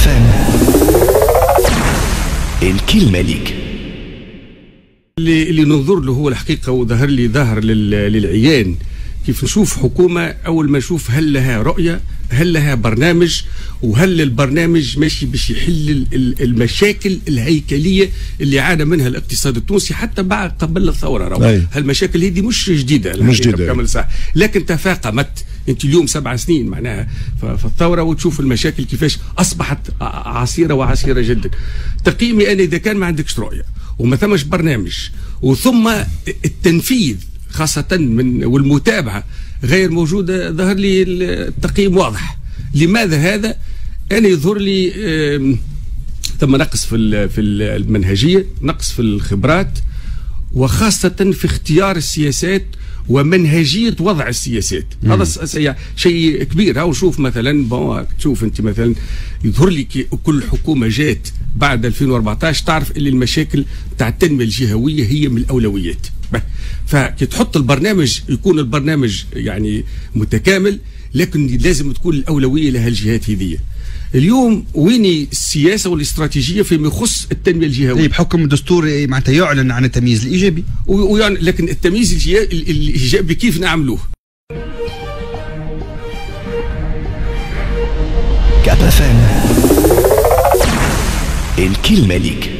FM الكلمة ليك. اللي ننظر له هو الحقيقة وظهر لي ظاهر للعيان كيف نشوف حكومة أول ما نشوف هل لها رؤية، هل لها برنامج، وهل البرنامج ماشي باش يحل المشاكل الهيكلية اللي عانى منها الاقتصاد التونسي حتى بعد قبل الثورة. هالمشاكل هذه مش جديدة، مش جديدة بكامل صح، لكن تفاقمت. انت اليوم 7 سنين معناها في الثورة وتشوف المشاكل كيفاش أصبحت عسيرة وعسيرة جدا. تقييمي أنا إذا كان ما عندكش رؤية وما ثمش برنامج وثم التنفيذ خاصة والمتابعة غير موجودة، ظهر لي التقييم واضح. لماذا هذا؟ أنا يظهر لي ثم نقص في المنهجية، نقص في الخبرات، وخاصة في اختيار السياسات ومنهجية وضع السياسات. هذا شيء كبير. هاو شوف مثلا تشوف انت مثلا يظهر لي كل حكومة جات بعد 2014 تعرف اللي المشاكل بتاع التنمية الجهوية هي من الأولويات. فكي تحط البرنامج يكون البرنامج يعني متكامل، لكن لازم تكون الأولوية لها الجهات هذه. اليوم وين السياسة والاستراتيجية فيما يخص التنمية الجهوية؟ بحكم الدستور معناتها يعلن عن التمييز الإيجابي، ويعني لكن التمييز الإيجابي كيف نعملوه؟ كاب FM الكلمة ليك.